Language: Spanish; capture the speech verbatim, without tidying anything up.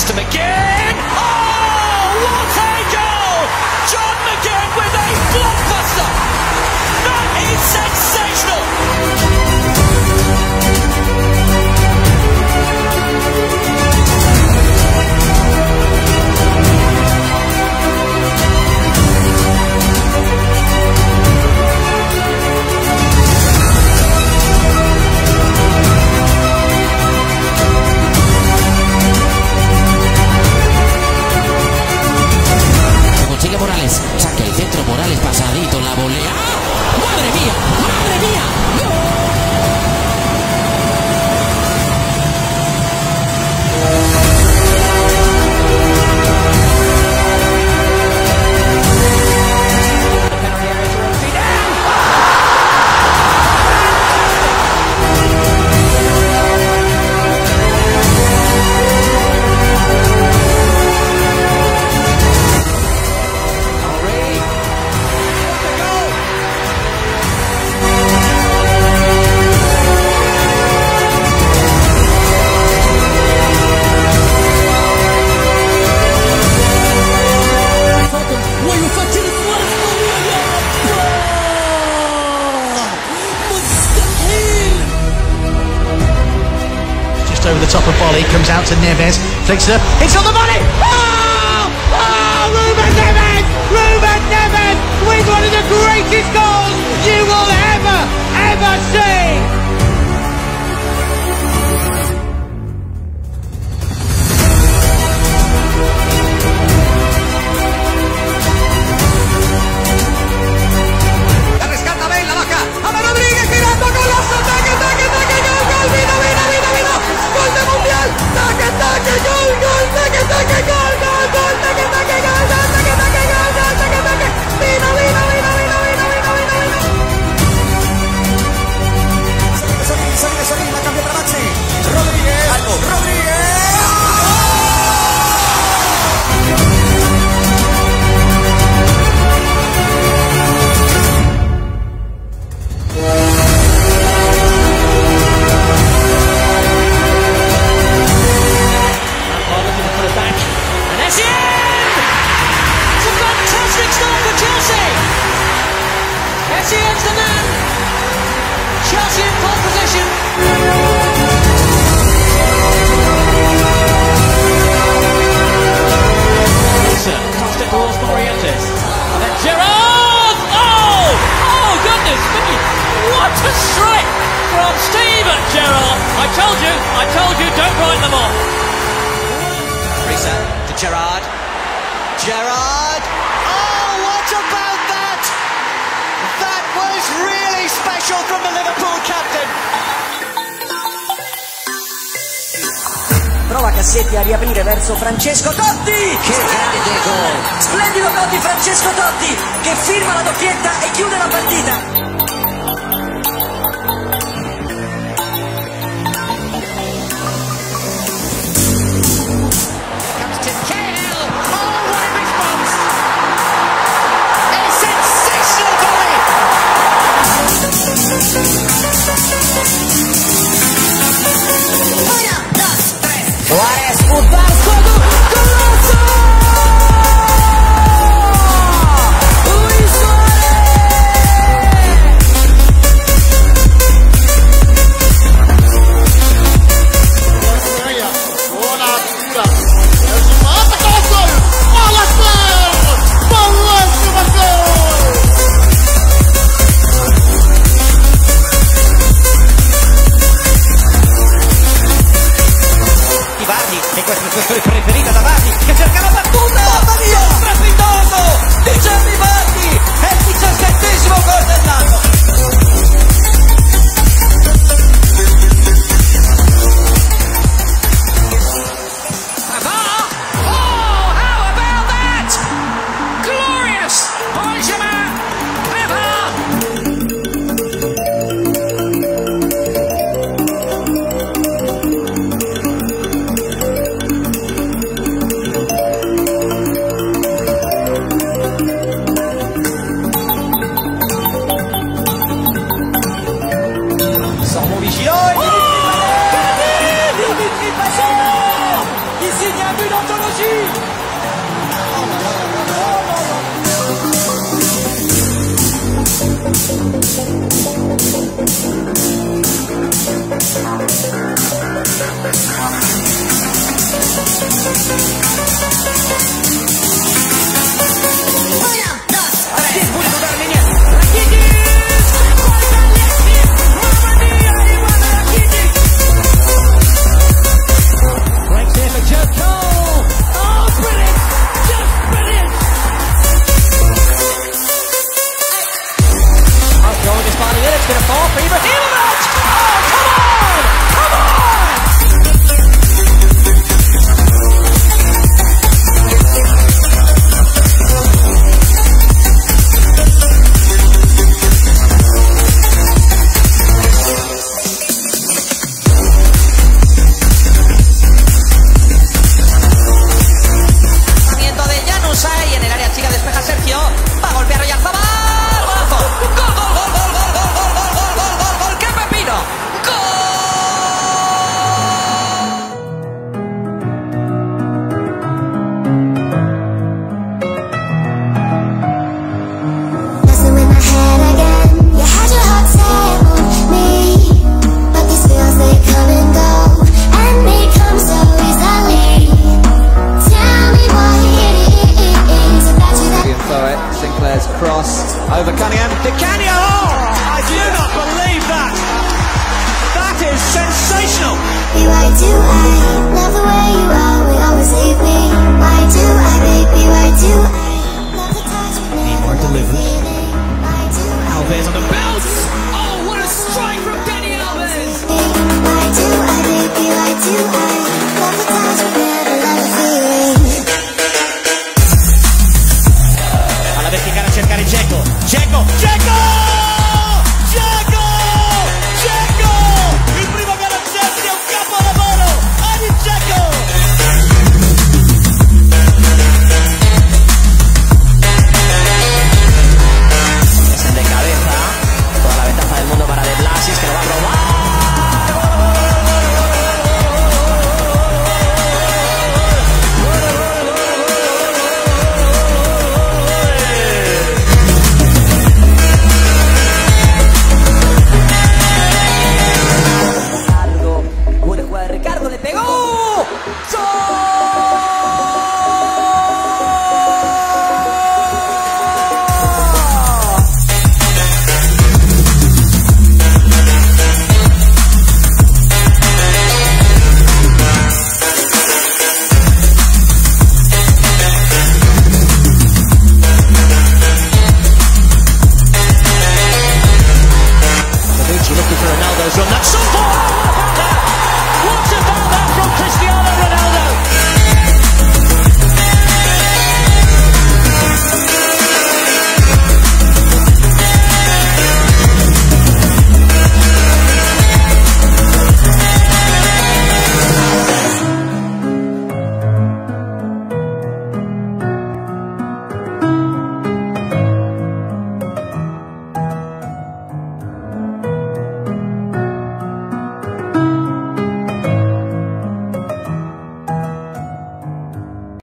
to McGinn. Oh, what a goal! John McGinn with a blockbuster. That is sensational. Consigue Morales, saca el centro, Morales pasadito, la volea. ¡Ah! ¡Madre mía! ¡Madre mía! ¡Gol! Over the top of volley, comes out to Neves, flicks it up, it's on the money! Oh! Oh! Ruben Neves! Ruben Neves with one of the greatest goals you will ever, ever see! Etienne's the man. Chelsea in pole position. Cast it towards Morientes. And then Gerrard! Oh! Oh, goodness me! What a strike from Steven Gerrard! I told you, I told you, don't write them off. Risa to Gerrard. Gerrard! Oh, what about that? That was really special from the Liverpool captain. Prova Cassetti a riaprire verso Francesco Totti. Che grande gol! Splendido gol di Francesco Totti che firma la doppietta e chiude la partita. Suarez, fútbol, todo, golazo! Luis preferita da Vardi che cerca la battuta, mamma mia, strepitoso di Gianni Vardi, è il diciassettesimo gol dell'anno. Oh, how about that? Glorious! Benjamin Pavard! signe un but d'anthologie. Oh là là là là.